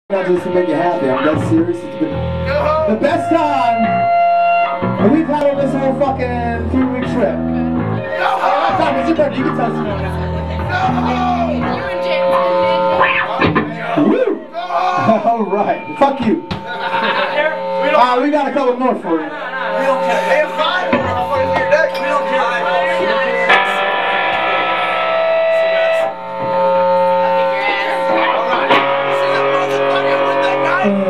Not just to make you happy, I'm dead serious. It's been the best time that we've had on this whole fucking 3-week trip. Tom, it's your birthday, you can tell us. Woo! Alright, fuck you. We got a couple more for you. We don't care. They have 5 more. How funny is your deck? We don't care. Alright.